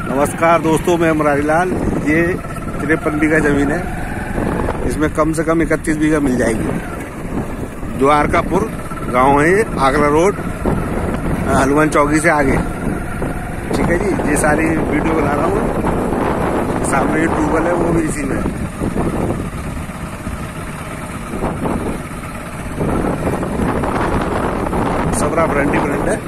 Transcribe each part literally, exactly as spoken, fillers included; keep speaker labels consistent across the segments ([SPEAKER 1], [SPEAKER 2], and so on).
[SPEAKER 1] नमस्कार दोस्तों, मैं मुरारी लाल। ये तिरपन बीघा जमीन है। इसमें कम से कम इकतीस बीघा मिल जाएगी। द्वारकापुर गांव है, आगरा रोड, हनुमान चौकी से आगे। ठीक है जी, ये सारी वीडियो बना रहा हूँ। सामने ये ट्यूबवेल है, वो भी इसी में है। सबरा ब्रांडी ब्रांड है।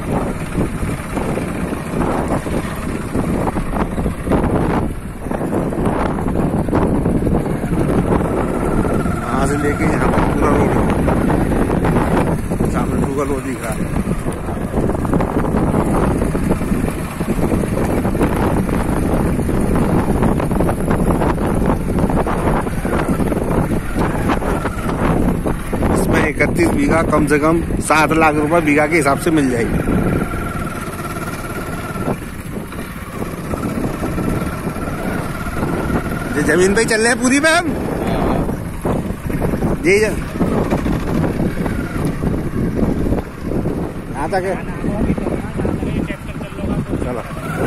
[SPEAKER 1] यहाँ से लेके यहाँ पर पूरा रोड है। सामने ट्यूबवेल वो दिख रहा है। इकतीस बीघा कम से कम सात लाख रुपए बीघा के हिसाब से मिल जाएगी। ये जमीन पे चल रहे हैं पूरी पे हम। जी यहाँ तक है। चलो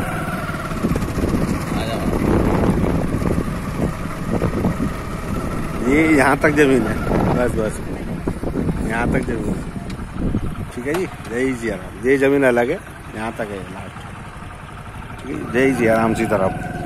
[SPEAKER 1] ये यहाँ तक जमीन है। बस बस यहाँ तक जमीन है। ठीक है जी, जय जी आराम। ये जमीन अलग है, यहाँ तक है लास्ट। ठीक है, जय जी आराम सी तरफ।